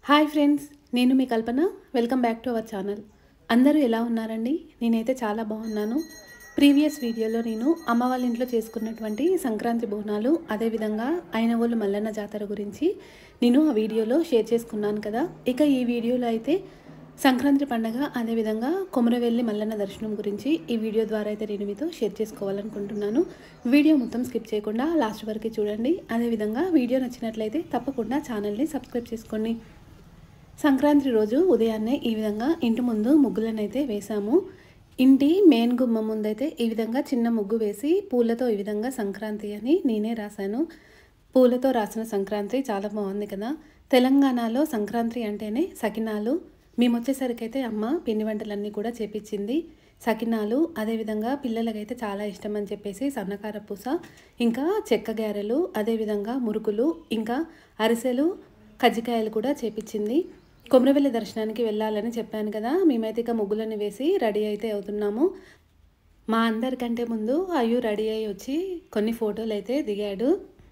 Hi friends, నేను మీ Kalpana. Welcome back to our channel. అందరూ ఎలా ఉన్నారండి? నేనైతే చాలా బాగున్నాను. ప్రీవియస్ వీడియోలో నేను అమ్మ వాళ్ళ ఇంట్లో చేసుకున్నటువంటి సంక్రాంతి బోనాలు, అదేవిధంగా అయినవోలు మల్లన్న జాతర గురించి నేను ఆ వీడియోలో షేర్ చేసుకున్నాను కదా. ఇక ఈ వీడియోలో అయితే సంక్రాంతి పండుగ, అదేవిధంగా కొమరవెల్లి మల్లన్న దర్శనం గురించి ఈ వీడియో ద్వారా అయితే నేను మీతో షేర్ చేసుకోవాలనుకుంటున్నాను. వీడియో మొత్తం స్కిప్ చేయకుండా లాస్ట్ వరకు చూడండి. అదేవిధంగా వీడియో నచ్చినట్లయితే తప్పకుండా ఛానల్ని సబ్స్క్రైబ్ చేసుకోండి. సంక్రాంతి రోజు ఉదయాన్నే ఈ విధంగా ఇంటి ముందు ముగ్గులను అయితే వేసాము. ఇంటి మెయిన్ గుమ్మం ముందైతే ఈ విధంగా చిన్న ముగ్గు వేసి పూలతో ఈ విధంగా సంక్రాంతి అని నేనే రాశాను. పూలతో రాసిన సంక్రాంతి చాలా బాగుంది కదా. తెలంగాణలో సంక్రాంతి అంటేనే సకినాలు. మేము వచ్చేసరికైతే అమ్మ పిండి వంటలన్నీ కూడా చేపించింది. సకినాలు, అదేవిధంగా పిల్లలకైతే చాలా ఇష్టం అని చెప్పేసి సన్నకార పూస, ఇంకా చెక్క గారెలు, అదేవిధంగా మురుకులు, ఇంకా అరిసెలు, కజ్జికాయలు కూడా చేపించింది. కొమరవెల్లి దర్శనానికి వెళ్ళాలని చెప్పాను కదా. మేమైతే ఇక ముగ్గులను వేసి రెడీ అయితే అవుతున్నాము. మా అందరికంటే ముందు అయ్యూ రెడీ అయ్యి వచ్చి కొన్ని ఫోటోలు అయితే దిగాడు.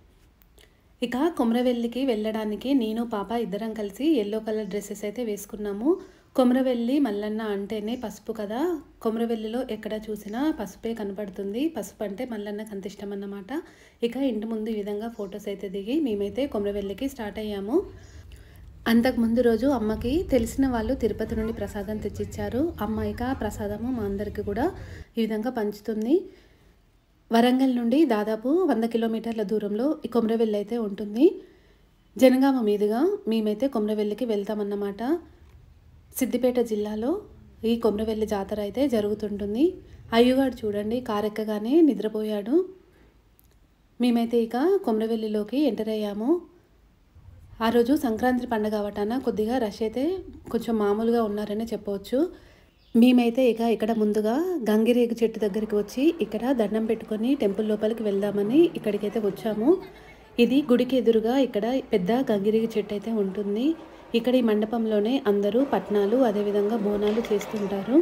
ఇక కొమరవెల్లికి వెళ్ళడానికి నేను పాప ఇద్దరం కలిసి ఎల్లో కలర్ డ్రెస్సెస్ అయితే వేసుకున్నాము. కొమరవెల్లి మల్లన్న అంటేనే పసుపు కదా. కొమరవెల్లిలో ఎక్కడ చూసినా పసుపే కనపడుతుంది. పసుపు అంటే మల్లన్నకు అంత ఇష్టం అన్నమాట. ఇక ఇంటి ముందు ఈ విధంగా ఫొటోస్ అయితే దిగి మేమైతే కొమరవెల్లికి స్టార్ట్ అయ్యాము. అంతకుముందు రోజు అమ్మకి తెలిసిన వాళ్ళు తిరుపతి నుండి ప్రసాదం తెచ్చిచ్చారు. అమ్మ ఇక ప్రసాదము మా అందరికీ కూడా ఈ విధంగా పంచుతుంది. వరంగల్ నుండి దాదాపు 100 కిలోమీటర్ల దూరంలో ఈ కొమరవెల్లి అయితే ఉంటుంది. జనగామ మీదుగా మేమైతే కొమరవెల్లికి వెళ్తామన్నమాట. సిద్దిపేట జిల్లాలో ఈ కొమరవెల్లి జాతర అయితే జరుగుతుంటుంది. అయ్యగాడు చూడండి కారెక్కగానే నిద్రపోయాడు. మేమైతే ఇక కొమరవెల్లిలోకి ఎంటర్ అయ్యాము. ఆ రోజు సంక్రాంతి పండుగ అవటాన కొద్దిగా రష్ అయితే కొంచెం మామూలుగా ఉన్నారని చెప్పవచ్చు. మేమైతే ఇక ఇక్కడ ముందుగా గంగిరేగు చెట్టు దగ్గరికి వచ్చి ఇక్కడ దండం పెట్టుకొని టెంపుల్ లోపలికి వెళ్దామని ఇక్కడికైతే వచ్చాము. ఇది గుడికి ఎదురుగా ఇక్కడ పెద్ద గంగిరేగు చెట్టు అయితే ఉంటుంది. ఇక్కడ ఈ మండపంలోనే అందరూ పట్నాలు, అదేవిధంగా బోనాలు చేస్తుంటారు.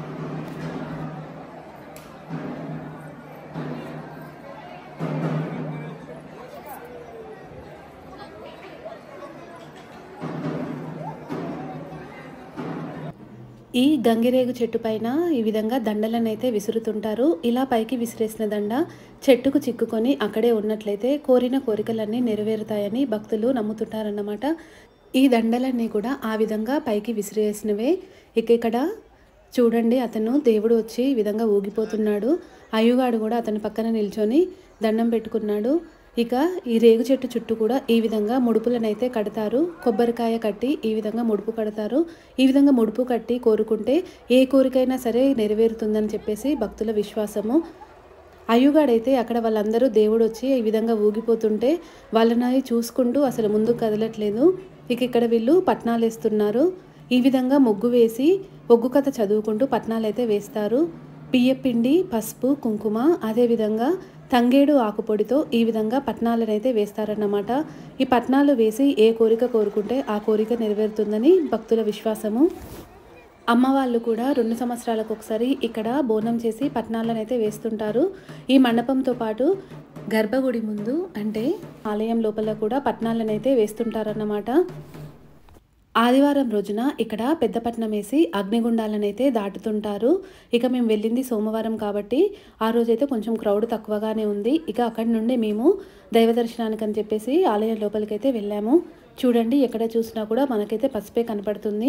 ఈ గంగిరేగు చెట్టు పైన ఈ విధంగా దండలను అయితే విసురుతుంటారు. ఇలా పైకి విసిరేసిన దండ చెట్టుకు చిక్కుకొని అక్కడే ఉన్నట్లయితే కోరిన కోరికలన్నీ నెరవేరుతాయని భక్తులు నమ్ముతుంటారన్నమాట. ఈ దండలన్నీ కూడా ఆ విధంగా పైకి విసిరేసినవే. ఇక్కడ చూడండి, అతను దేవుడు వచ్చి ఈ విధంగా ఊగిపోతున్నాడు. అయ్యగాడు కూడా అతని పక్కన నిల్చొని దండం పెట్టుకున్నాడు. ఇక ఈ రేగు చెట్టు చుట్టూ కూడా ఈ విధంగా ముడుపులనైతే కడతారు. కొబ్బరికాయ కట్టి ఈ విధంగా ముడుపు కడతారు. ఈ విధంగా ముడుపు కట్టి కోరుకుంటే ఏ కోరికైనా సరే నెరవేరుతుందని చెప్పేసి భక్తుల విశ్వాసము. అయ్యగాడైతే అక్కడ వాళ్ళందరూ దేవుడు వచ్చి ఈ విధంగా ఊగిపోతుంటే వాళ్ళని చూసుకుంటూ అసలు ముందుకు కదలట్లేదు. ఇక ఇక్కడ వీళ్ళు పట్నాలు వేస్తున్నారు. ఈ విధంగా ముగ్గు వేసి ఒగ్గు కథ చదువుకుంటూ పట్నాలు అయితే వేస్తారు. బియ్యపిండి, పసుపు, కుంకుమ, అదేవిధంగా తంగేడు ఆకుపొడితో ఈ విధంగా పట్నాలను అయితే వేస్తారన్నమాట. ఈ పట్నాలు వేసి ఏ కోరిక కోరుకుంటే ఆ కోరిక నెరవేరుతుందని భక్తుల విశ్వాసము. అమ్మ వాళ్ళు కూడా 2 సంవత్సరాలకు ఒకసారి ఇక్కడ బోనం చేసి పట్నాలను అయితే వేస్తుంటారు. ఈ మండపంతో పాటు గర్భగుడి ముందు అంటే ఆలయం లోపల కూడా పట్నాలను అయితే వేస్తుంటారన్నమాట. ఆదివారం రోజున ఇక్కడ పెద్ద పట్నం వేసి అగ్నిగుండాలను అయితే దాటుతుంటారు. ఇక మేము వెళ్ళింది సోమవారం కాబట్టి ఆ రోజైతే కొంచెం క్రౌడ్ తక్కువగానే ఉంది. ఇక అక్కడి నుండి మేము దైవ దర్శనానికి అని చెప్పేసి ఆలయం లోపలికైతే వెళ్ళాము. చూడండి, ఎక్కడ చూసినా కూడా మనకైతే పసుపే కనపడుతుంది.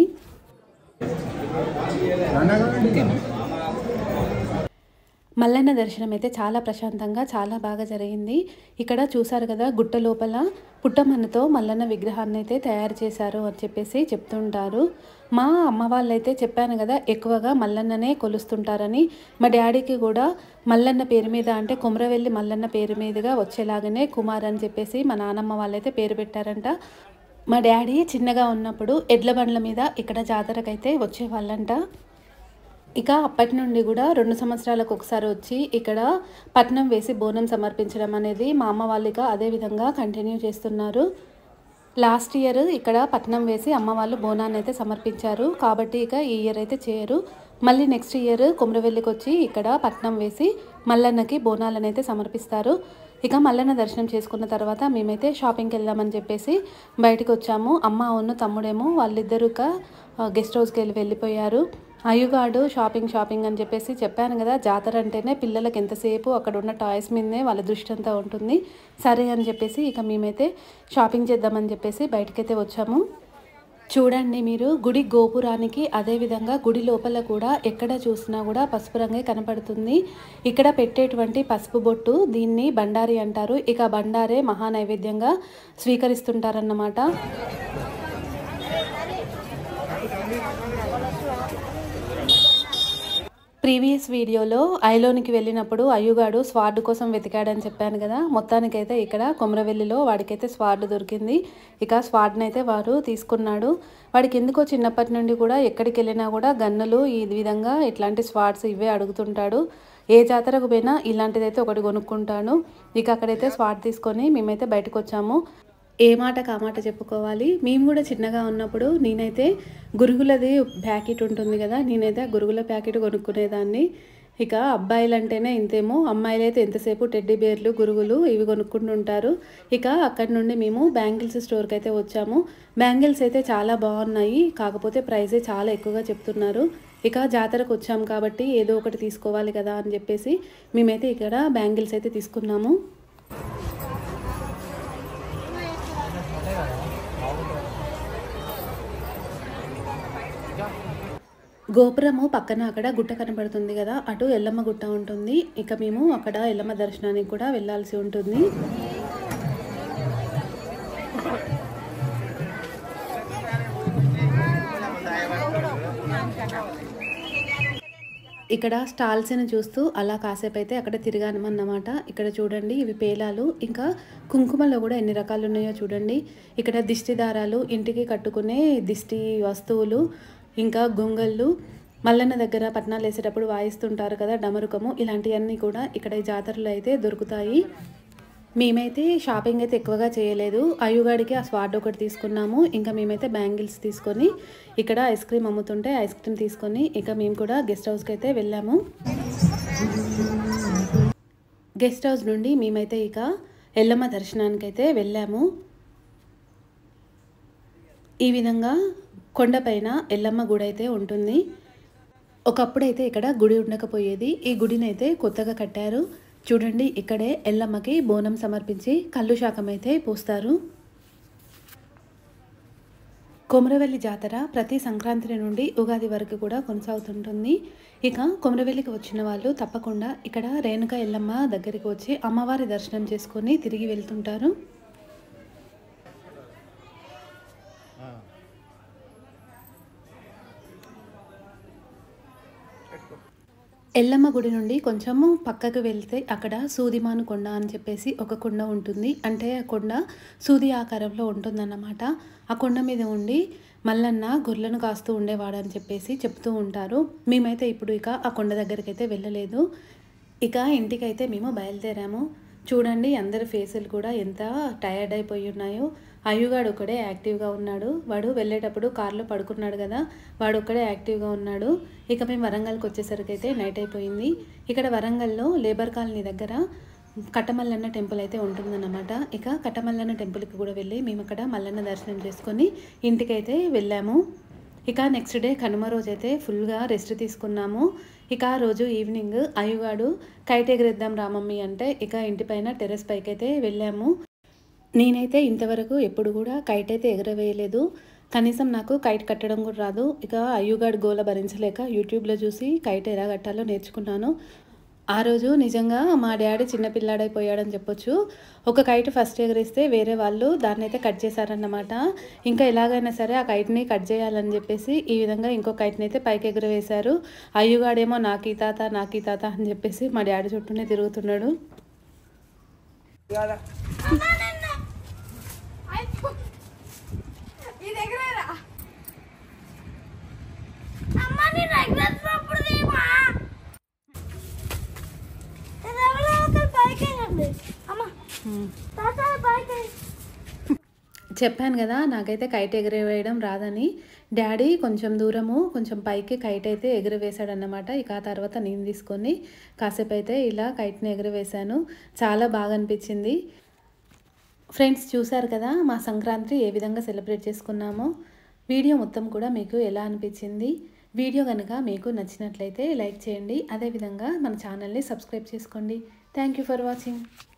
మల్లన్న దర్శనం అయితే చాలా ప్రశాంతంగా చాలా బాగా జరిగింది. ఇక్కడ చూసారు కదా, గుట్ట లోపల పుట్టమన్నుతో మల్లన్న విగ్రహాన్ని అయితే తయారు చేశారు అని చెప్పేసి చెప్తుంటారు. మా అమ్మ వాళ్ళైతే చెప్పాను కదా ఎక్కువగా మల్లన్ననే కొలుస్తుంటారని. మా డాడీకి కూడా మల్లన్న పేరు మీద అంటే కొమరవెల్లి మల్లన్న పేరు మీదుగా వచ్చేలాగానే కుమార్ అని చెప్పేసి మా నానమ్మ వాళ్ళైతే పేరు పెట్టారంట. మా డాడీ చిన్నగా ఉన్నప్పుడు ఎడ్ల బండ్ల మీద ఇక్కడ జాతరకైతే వచ్చేవాళ్ళంట. ఇక అప్పటి నుండి కూడా 2 సంవత్సరాలకు ఒకసారి వచ్చి ఇక్కడ పట్నం వేసి బోనం సమర్పించడం అనేది మా అమ్మ వాళ్ళు ఇక అదే విధంగా కంటిన్యూ చేస్తున్నారు. లాస్ట్ ఇయర్ ఇక్కడ పట్నం వేసి అమ్మ వాళ్ళు బోనాన్ని అయితే సమర్పించారు కాబట్టి ఇక ఈ ఇయర్ అయితే చేయరు. మళ్ళీ నెక్స్ట్ ఇయర్ కొమరవెల్లికి వచ్చి ఇక్కడ పట్నం వేసి మల్లన్నకి బోనాలను అయితే సమర్పిస్తారు. ఇక మల్లన్న దర్శనం చేసుకున్న తర్వాత మేమైతే షాపింగ్కి వెళ్దామని చెప్పేసి బయటకు వచ్చాము. అమ్మ తమ్ముడేమో వాళ్ళిద్దరూ గెస్ట్ హౌస్కి వెళ్ళిపోయారు. అయ్యగాడు షాపింగ్ అని చెప్పేసి చెప్పాను కదా, జాతర అంటేనే పిల్లలకి ఎంతసేపు అక్కడ ఉన్న టాయ్స్ మీదనే వాళ్ళ దృష్టి అంతా ఉంటుంది. సరే అని చెప్పేసి ఇక మేమైతే షాపింగ్ చేద్దామని చెప్పేసి బయటకైతే వచ్చాము. చూడండి మీరు, గుడి గోపురానికి అదేవిధంగా గుడి లోపల కూడా ఎక్కడ చూసినా కూడా పసుపు రంగే కనపడుతుంది. ఇక్కడ పెట్టేటువంటి పసుపు బొట్టు దీన్ని బండారి అంటారు. ఇక బండారే మహానైవేద్యంగా స్వీకరిస్తుంటారన్నమాట. ప్రీవియస్ వీడియోలో ఐలోనికి వెళ్ళినప్పుడు అయ్యగాడు స్వార్డు కోసం వెతికాడని చెప్పాను కదా, మొత్తానికైతే ఇక్కడ కొమరవెల్లిలో వాడికైతే స్వార్డు దొరికింది. ఇక స్వార్డుని అయితే వారు తీసుకున్నాడు. వాడికి ఎందుకో చిన్నప్పటి నుండి కూడా ఎక్కడికి వెళ్ళినా కూడా గన్నులు ఈ విధంగా ఇట్లాంటి స్వార్డ్స్ ఇవే అడుగుతుంటాడు. ఏ జాతరకు పోయినా ఇలాంటిదైతే ఒకటి కొనుక్కుంటాను. ఇక అక్కడైతే స్వార్డ్ తీసుకొని మేమైతే బయటకు వచ్చాము. ఏ మాట కామాట చెప్పుకోవాలి, మేము కూడా చిన్నగా ఉన్నప్పుడు నేనైతే గురుగులది ప్యాకెట్ ఉంటుంది కదా, నేనైతే ఆ గురుగుల ప్యాకెట్ కొనుక్కునేదాన్ని. ఇక అబ్బాయిలు అంటేనే ఇంతేమో, అమ్మాయిలు అయితే ఎంతసేపు టెడ్డీ బేర్లు గురుగులు ఇవి కొనుక్కుంటుంటారు. ఇక అక్కడి నుండి మేము బ్యాంగిల్స్ స్టోర్కి అయితే వచ్చాము. బ్యాంగిల్స్ అయితే చాలా బాగున్నాయి, కాకపోతే ప్రైజే చాలా ఎక్కువగా చెప్తున్నారు. ఇక జాతరకు వచ్చాము కాబట్టి ఏదో ఒకటి తీసుకోవాలి కదా అని చెప్పేసి మేమైతే ఇక్కడ బ్యాంగిల్స్ అయితే తీసుకున్నాము. గోపురము పక్కన అక్కడ గుట్ట కనబడుతుంది కదా, అటు ఎల్లమ్మ గుట్ట ఉంటుంది. ఇక మేము అక్కడ ఎల్లమ్మ దర్శనానికి కూడా వెళ్ళాల్సి ఉంటుంది. ఇక్కడ స్టాల్స్ని చూస్తూ అలా కాసేపు అయితే అక్కడ తిరిగామన్నమాట. ఇక్కడ చూడండి, ఇవి పేలాలు, ఇంకా కుంకుమలో కూడా ఎన్ని రకాలు ఉన్నాయో చూడండి. ఇక్కడ దిష్టి దారాలు, ఇంటికి కట్టుకునే దిష్టి వస్తువులు, ఇంకా గొంగళ్ళు, మల్లన్న దగ్గర పట్నాలు వేసేటప్పుడు వాయిస్తుంటారు కదా డమరుకము, ఇలాంటివన్నీ కూడా ఇక్కడ ఈ జాతరలో అయితే దొరుకుతాయి. మేమైతే షాపింగ్ అయితే ఎక్కువగా చేయలేదు. అయ్యగాడికి ఆ స్వార్డ్ ఒకటి తీసుకున్నాము. ఇంకా మేమైతే బ్యాంగిల్స్ తీసుకొని ఇక్కడ ఐస్ క్రీమ్ అమ్ముతుంటే ఐస్ క్రీమ్ తీసుకొని ఇక మేము కూడా గెస్ట్ హౌస్కి అయితే వెళ్ళాము. గెస్ట్ హౌస్ నుండి మేమైతే ఇక ఎల్లమ్మ దర్శనానికి అయితే వెళ్ళాము. ఈ విధంగా కొండపైన ఎల్లమ్మ గుడి అయితే ఉంటుంది. ఒకప్పుడైతే ఇక్కడ గుడి ఉండకపోయేది. ఈ గుడిని అయితే కొత్తగా కట్టారు. చూడండి, ఇక్కడే ఎల్లమ్మకి బోనం సమర్పించి కళ్ళు శాఖం అయితే పూస్తారు. కొమరవెల్లి జాతర ప్రతి సంక్రాంతి నుండి ఉగాది వరకు కూడా కొనసాగుతుంటుంది. ఇక కొమరవెల్లికి వచ్చిన వాళ్ళు తప్పకుండా ఇక్కడ రేణుక ఎల్లమ్మ దగ్గరికి వచ్చి అమ్మవారి దర్శనం చేసుకొని తిరిగి వెళ్తుంటారు. ఎల్లమ్మ గుడి నుండి కొంచెము పక్కకు వెళ్తే అక్కడ సూదిమాను కొండ అని చెప్పేసి ఒక కొండ ఉంటుంది. అంటే ఆ కొండ సూది ఆకారంలో ఉంటుందన్నమాట. ఆ కొండ మీద ఉండి మల్లన్న గొర్రెలను కాస్తూ ఉండేవాడని చెప్పేసి చెప్తూ ఉంటారు. మేమైతే ఇప్పుడు ఇక ఆ కొండ దగ్గరికి అయితే వెళ్ళలేదు. ఇక ఇంటికైతే మేము బయలుదేరాము. చూడండి, అందరి ఫేసులు కూడా ఎంత టయర్డ్ అయిపోయి ఉన్నాయో. అయ్యగాడు ఒక్కడే యాక్టివ్గా ఉన్నాడు. వాడు వెళ్ళేటప్పుడు కార్లో పడుకున్నాడు కదా, వాడు ఒక్కడే యాక్టివ్గా ఉన్నాడు. ఇక మేము వరంగల్కి వచ్చేసరికి అయితే నైట్ అయిపోయింది. ఇక్కడ వరంగల్లో లేబర్ కాలనీ దగ్గర కట్టమల్లన్న టెంపుల్ అయితే ఉంటుందన్నమాట. ఇక కట్టమల్లన్న టెంపుల్కి కూడా వెళ్ళి మేము అక్కడ మల్లన్న దర్శనం చేసుకొని ఇంటికైతే వెళ్ళాము. ఇక నెక్స్ట్ డే కనుమ రోజు అయితే ఫుల్గా రెస్ట్ తీసుకున్నాము. ఇక ఆ రోజు ఈవినింగ్ అయ్యగాడు కైట్ ఎగరేద్దాం రామమ్మీ అంటే ఇక ఇంటిపైన టెర్రస్ పైకి అయితే వెళ్ళాము. నేనైతే ఇంతవరకు ఎప్పుడు కూడా కైట్ అయితే ఎగరవేయలేదు. కనీసం నాకు కైట్ కట్టడం కూడా రాదు. ఇక అయ్యగాడు గోల భరించలేక యూట్యూబ్లో చూసి కైట్ ఎలా కట్టాలో నేర్చుకున్నాను. ఆ రోజు నిజంగా మా డాడీ చిన్నపిల్లాడైపోయాడని చెప్పొచ్చు. ఒక కైట్ ఫస్ట్ ఎగరేస్తే వేరే వాళ్ళు దాన్ని అయితే కట్ చేశారన్నమాట. ఇంకా ఎలాగైనా సరే ఆ కైట్ని కట్ చేయాలని చెప్పేసి ఈ విధంగా ఇంకో కైట్ని అయితే పైకి ఎగరవేశారు. అయ్యగాడేమో నాకీ తాత అని చెప్పేసి మా డాడీ చుట్టూనే తిరుగుతున్నాడు. చెప్పాను కదా నాకైతే కైట్ ఎగరవేయడం రాదని. డ్యాడీ కొంచెం దూరము కొంచెం పైకి కైట్ అయితే ఎగరవేశాడన్నమాట. ఇక ఆ తర్వాత నేను తీసుకొని కాసేపు అయితే ఇలా కైట్ని ఎగరవేశాను. చాలా బాగా అనిపించింది. ఫ్రెండ్స్ చూశారు కదా మా సంక్రాంతి ఏ విధంగా సెలబ్రేట్ చేసుకున్నామో. వీడియో మొత్తం కూడా మీకు ఎలా అనిపించింది? వీడియో కనుక మీకు నచ్చినట్లయితే లైక్ చేయండి. అదేవిధంగా మన ఛానల్ని సబ్స్క్రైబ్ చేసుకోండి. Thank you for watching.